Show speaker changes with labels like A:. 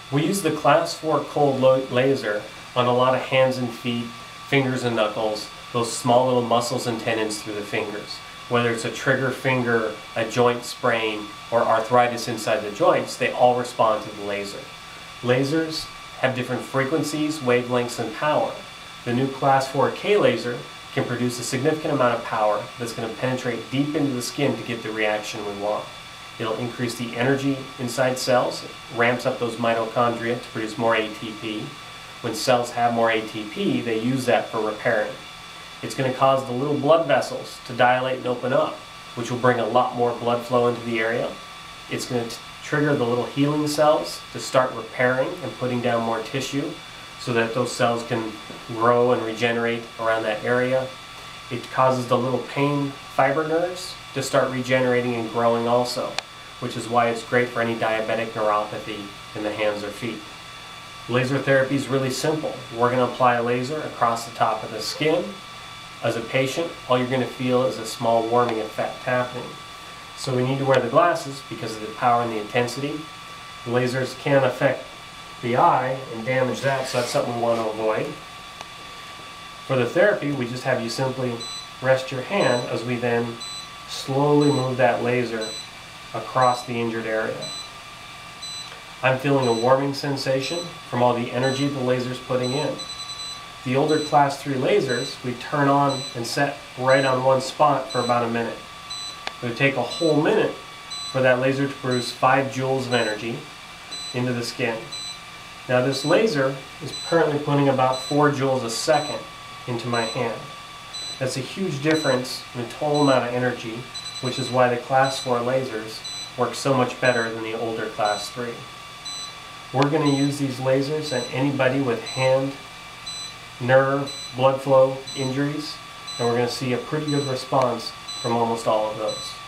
A: We use the Class 4 cold laser on a lot of hands and feet, fingers and knuckles, those small little muscles and tendons through the fingers. Whether it's a trigger finger, a joint sprain, or arthritis inside the joints, they all respond to the laser. Lasers have different frequencies, wavelengths, and power. The new Class 4K laser can produce a significant amount of power that's going to penetrate deep into the skin to get the reaction we want. It'll increase the energy inside cells, it ramps up those mitochondria to produce more ATP. When cells have more ATP, they use that for repairing. It's going to cause the little blood vessels to dilate and open up, which will bring a lot more blood flow into the area. It's going to trigger the little healing cells to start repairing and putting down more tissue so that those cells can grow and regenerate around that area. It causes the little pain fiber nerves to start regenerating and growing also, which is why it's great for any diabetic neuropathy in the hands or feet. Laser therapy is really simple. We're going to apply a laser across the top of the skin. As a patient, all you're going to feel is a small warming effect happening. So we need to wear the glasses because of the power and the intensity. The lasers can affect the eye and damage that, so that's something we want to avoid. For the therapy, we just have you simply rest your hand as we then slowly move that laser across the injured area. I'm feeling a warming sensation from all the energy the laser's putting in. The older Class 3 lasers, we turn on and set right on one spot for about a minute. It would take a whole minute for that laser to produce 5 joules of energy into the skin. Now this laser is currently putting about 4 joules a second into my hand. That's a huge difference in the total amount of energy, which is why the Class 4 lasers work so much better than the older Class 3. We're going to use these lasers on anybody with hand, nerve, blood flow injuries, and we're going to see a pretty good response from almost all of those.